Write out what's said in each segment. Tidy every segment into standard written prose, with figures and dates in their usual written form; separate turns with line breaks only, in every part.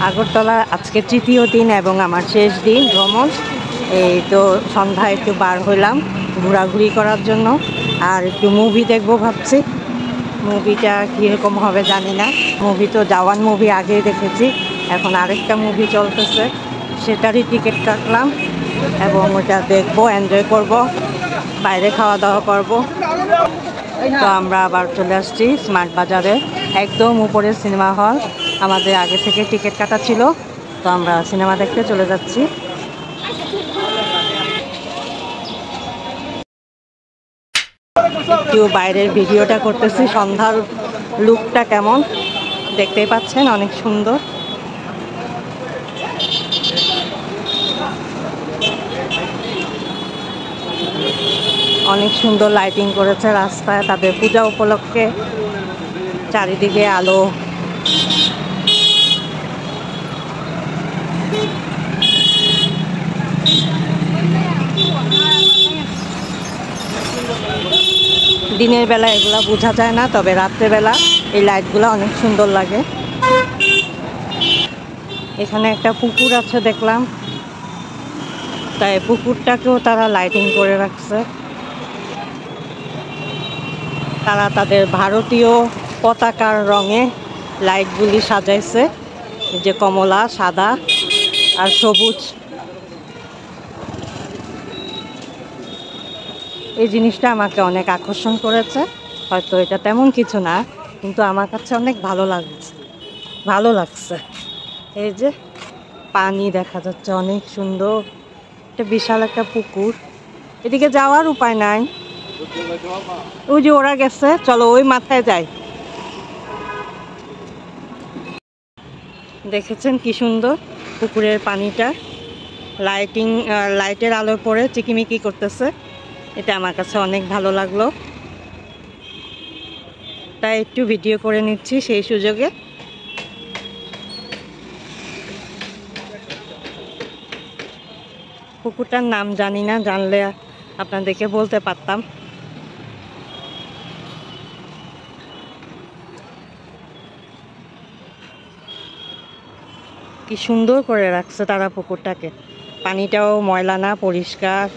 আগরতলা আজকে তৃতীয় দিন এবং আমার শেষ দিন ভ্রমণ। এই তো সন্ধ্যায় একটু বার হইলাম ঘোরাঘুরি করার জন্য, আর একটু মুভি দেখবো ভাবছি। মুভিটা কীরকম হবে জানি না। মুভি তো জওয়ান মুভি আগেই দেখেছি, এখন আরেকটা মুভি চলতেছে, সেটারই টিকিট কাটলাম এবং ওটা দেখবো, এনজয় করব, বাইরে খাওয়া দাওয়া করব। তো আমরা আবার চলে আসছি স্মার্ট বাজারে, একদম উপরে সিনেমা হল। আমাদের আগে থেকে টিকিট কাটা ছিল, তো আমরা সিনেমা দেখতে চলে যাচ্ছি। একটু বাইরের ভিডিওটা করতেছি, সন্ধ্যার লুকটা কেমন দেখতেই পাচ্ছেন, অনেক সুন্দর। অনেক সুন্দর লাইটিং করেছে রাস্তায় তাদের পূজা উপলক্ষে, চারিদিকে আলো। দিনের বেলা এগুলা বোঝা যায় না, তবে রাত্রেবেলা এই লাইটগুলো অনেক সুন্দর লাগে। এখানে একটা পুকুর আছে দেখলাম, তাই পুকুরটাকেও তারা লাইটিং করে রাখছে। তারা তাদের ভারতীয় পতাকার রঙে লাইটগুলি সাজাইছে, যে কমলা, সাদা আর সবুজ। এই জিনিসটা আমাকে অনেক আকর্ষণ করেছে। হয়তো এটা তেমন কিছু না, কিন্তু আমার কাছে অনেক ভালো লাগছে। এই যে পানি দেখা যাচ্ছে, অনেক সুন্দর, এটা বিশাল একটা পুকুর। এদিকে যাওয়ার উপায় নাই, ওই যে ওরা গেছে, চলো ওই মাথায় যাই। দেখেছেন কি সুন্দর পুকুরের পানিটা, লাইটের আলো পড়ে চিকিমিকি করতেছে। এটা আমার কাছে অনেক ভালো লাগলো, তাই একটু ভিডিও করে নিচ্ছি সেই সুযোগে। পুকুরটার নাম জানি না, জানলে আপনাদেরকে বলতে পারতাম। কি সুন্দর করে রাখছে তারা পুকুরটাকে, পানিটাও ময়লা না, পরিষ্কার।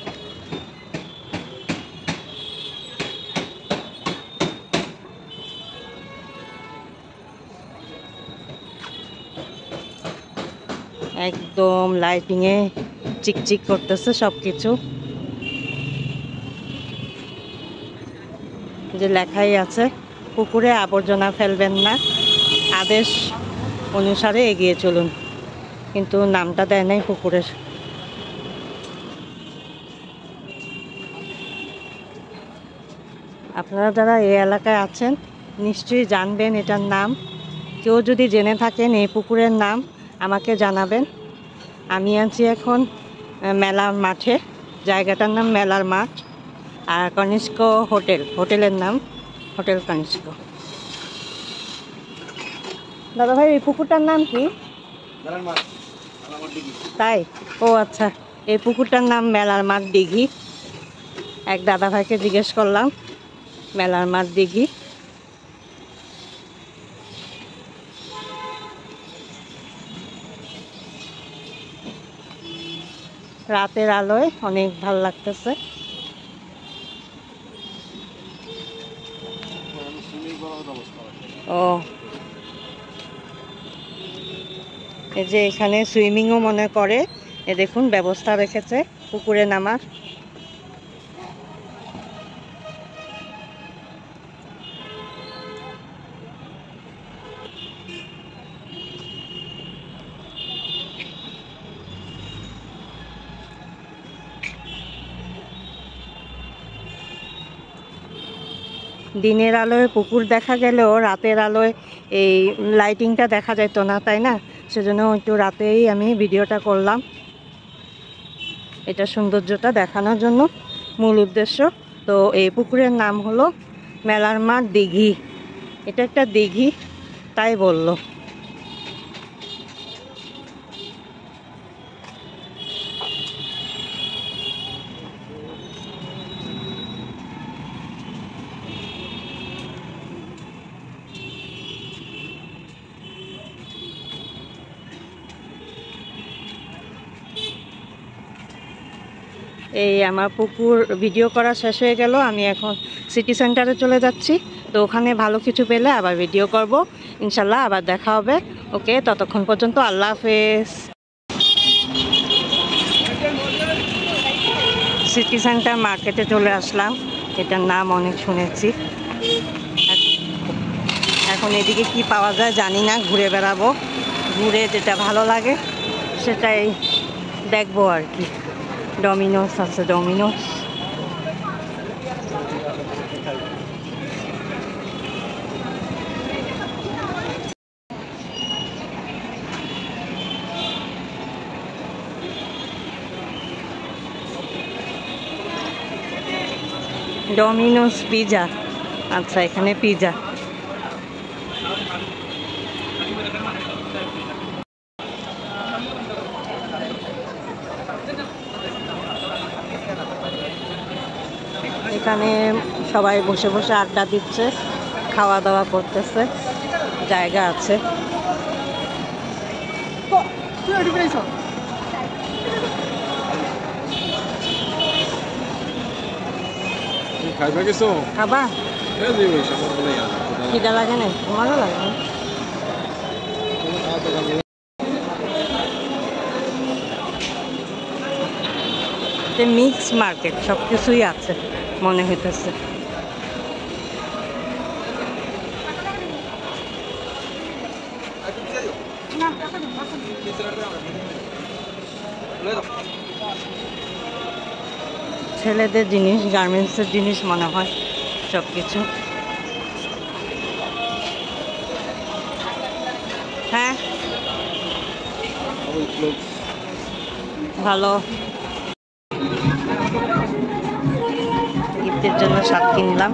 একদম লাইটিংয়ে চিকচিক করতেছে সবকিছু। যে লেখাই আছে, পুকুরে আবর্জনা ফেলবেন না, আদেশ অনুসারে এগিয়ে চলুন, কিন্তু নামটা দেয় নাই পুকুরের। আপনারা যারা এই এলাকায় আছেন নিশ্চয়ই জানবেন এটার নাম। কেউ যদি জেনে থাকেন এই পুকুরের নাম আমাকে জানাবেন। আমি আছি এখন মেলার মাঠে, জায়গাটার নাম মেলার মাঠ, আর কনিষ্ক হোটেলের নাম হোটেল কনিষ্ক। দাদা ভাই, এই পুকুরটার নাম কি? তাই? ও আচ্ছা, এই পুকুরটার নাম মেলার মাঠ দিঘি। এক দাদা ভাইকে জিজ্ঞেস করলাম, মেলার মাঠ দিঘি। রাতের আলোয় অনেক ভালো লাগতেছে। ও, এই যে এখানে সুইমিংও মনে করে, এ দেখুন ব্যবস্থা রেখেছে পুকুরে নামার। দিনের আলোয় পুকুর দেখা গেলেও রাতের আলোয় এই লাইটিংটা দেখা যেত না, তাই না? সেজন্য একটু রাতেই আমি ভিডিওটা করলাম, এটা সৌন্দর্যটা দেখানোর জন্য মূল উদ্দেশ্য। তো এই পুকুরের নাম হলো মেলার মাঠ দিঘি। এটা একটা দিঘি তাই বলল। এই আমার পুকুর ভিডিও করা শেষ হয়ে গেল। আমি এখন সিটি সেন্টারে চলে যাচ্ছি। তো ওখানে ভালো কিছু পেলে আবার ভিডিও করব ইনশাল্লাহ, আবার দেখা হবে। ওকে, ততক্ষণ পর্যন্ত আল্লাহ হাফেজ। সিটি সেন্টার মার্কেটে চলে আসলাম, এটার নাম অনেক শুনেছি। এখন এদিকে কি পাওয়া যায় জানি না, ঘুরে বেড়াবো, ঘুরে যেটা ভালো লাগে সেটাই দেখবো আর কি। ডমিনোস আছে, ডমিনোস। ডমিনোস পিজা, আচ্ছা এখানে পিজা। এখানে সবাই বসে বসে আড্ডা দিচ্ছে, খাওয়া দাওয়া করতেছে, জায়গা আছে। খাবা? খিদা লাগে না? তোমারও লাগে না? মিক্স মার্কেট, সব কিছুই আছে মনে হইতেছে। ছেলেদের জিনিস, গার্মেন্টসের জিনিস মনে হয় সব কিছু। হ্যাঁ ভালো, ঈদের জন্য শাক কিনলাম।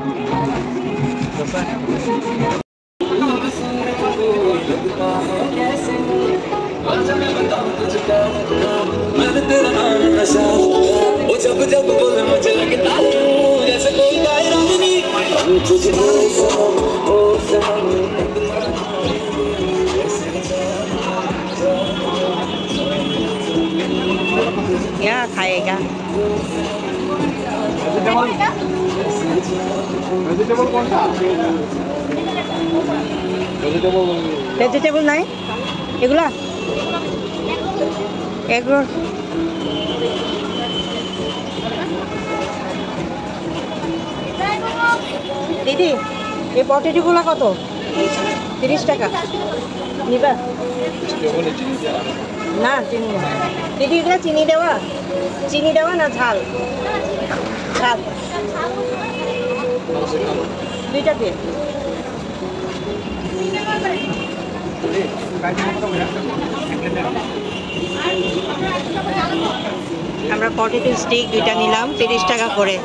क्या खाएगा?
वेजिटेबल कौन सा?
ভেজিটেবল নাই এগুলা? এগুলো দিদি, এই পটেটোগুলো কত? 30 টাকা নিবা? না চিনি না দিদি, এগুলো চিনি দেওয়া? চিনি দেওয়া না ঝাল? ঝাল দুইটা দিয়ে। আমরা পটেটো স্টিক দুইটা নিলাম 30 টাকা করে।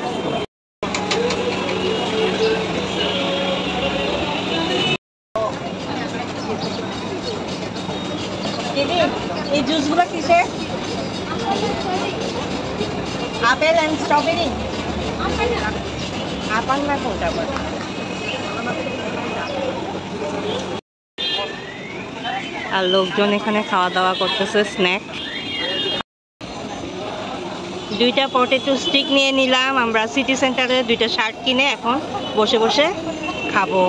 দিদি এই জুসগুলো কিসে? Apple and strawberry? আপেল না কোনটা? আর লোকজন এখানে খাওয়া দাওয়া করতেছে, স্ন্যাক। দুইটা পটেটো স্টিক নিয়ে নিলাম আমরা সিটি সেন্টারে, দুইটা শার্ট কিনে এখন বসে বসে খাবো।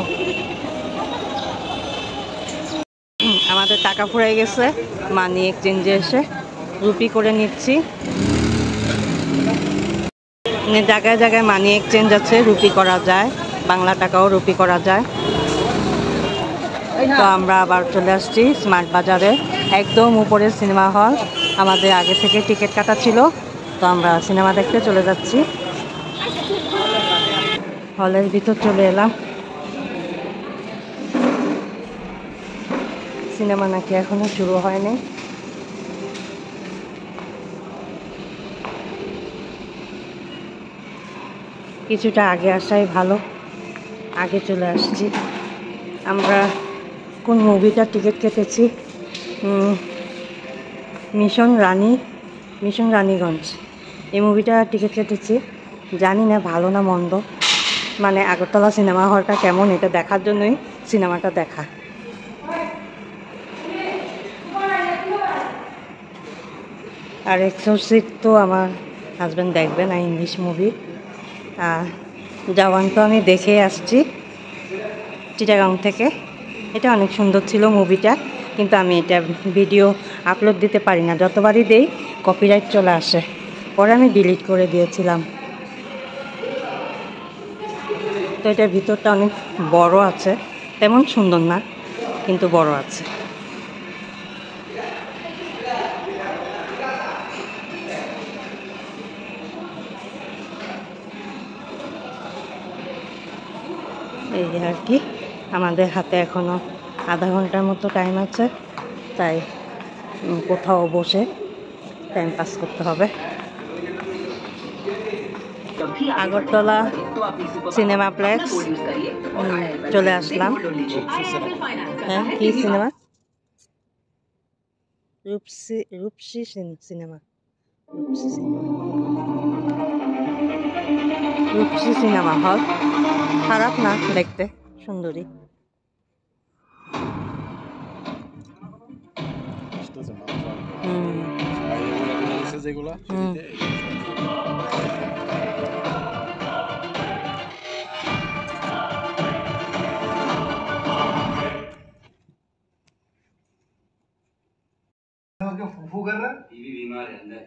আমাদের টাকা ফুরাই গেছে, মানি এক্সচেঞ্জে এসে রুপি করে নিচ্ছি। জায়গায় জায়গায় মানি এক্সচেঞ্জ আছে, রুপি করা যায়, বাংলা টাকাও রুপি করা যায়। তো আমরা আবার চলে আসছি স্মার্ট বাজারে, একদম উপরে সিনেমা হল। আমাদের আগে থেকে টিকিট কাটা ছিল, তো আমরা সিনেমা দেখতে চলে যাচ্ছি। হলের ভিতর চলে এলাম। সিনেমা নাকি এখনো শুরু হয়নি। কিছুটা আগে আসাই ভালো, আগে চলে আসছি। আমরা কোন মুভিটার টিকিট কেটেছি? মিশন রানীগঞ্জ, এই মুভিটার টিকিট কেটেছি। জানি না ভালো না মন্দ, মানে আগরতলা সিনেমা হলটা কেমন এটা দেখার জন্যই সিনেমাটা দেখা। আর এক্সোরসিস্ট তো আমার হাজব্যান্ড দেখবে না ইংলিশ মুভি। জওয়ান তো আমি দেখে আসছি চিটাগাং থেকে। এটা অনেক সুন্দর ছিল মুভিটা, কিন্তু আমি এটা ভিডিও আপলোড দিতে পারি না, যতবারই দেই কপিরাইট চলে আসে, পরে আমি ডিলিট করে দিয়েছিলাম। তো এটার ভিতরটা অনেক বড় আছে, তেমন সুন্দর না কিন্তু বড় আছে। এই আর কি, আমাদের হাতে এখনো আধা ঘন্টার মতো টাইম আছে, তাই কোথাও বসে টাইম পাস করতে হবে। আগরতলা সিনেমা প্লেক্স চলে আসলাম। হ্যাঁ, কি cinema? Rupasi cinema. Rupasi cinema hall খারাপ না দেখতে, সুন্দরী।
फूफू कर रहा है, बीवी बीमार है अंदर।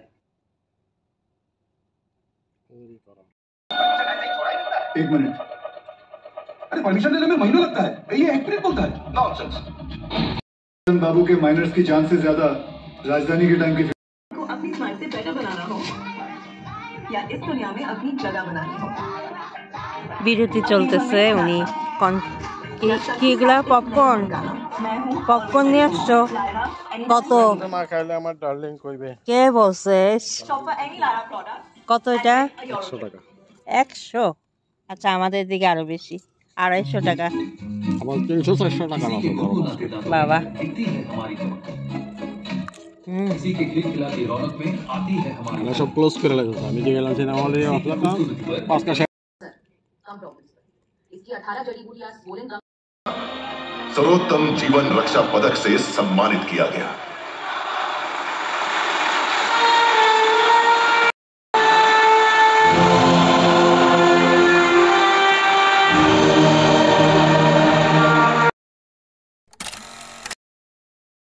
एक मिनट, अरे परमिशन लेने में महीनों लगता है, ये एक मिनट बोलता है। नॉनसेंस। बाबू के माइनर्स की जान से ज्यादा राजधानी के टाइम की को अपनी स्माइल से बेटर बनाना हो या इस दुनिया में अपनी जगह बनानी हो।
বিরতি চলতেছে, উনি কি এগুলা পপকর্ন নিয়ে আসছো? কত? কে বলছে? কত এটা?
100 টাকা।
100? আচ্ছা, আমাদের দিকে আরো বেশি, 250 টাকা।
আমার 300-400 টাকা লাগবে
বাবা।
সব ক্লোজ করে লাগছে। আমি যে গেলাম সিনেমা হলে আপনার 5
सर्वोत्तम जीवन रक्षा पदक से सम्मानित किया गया।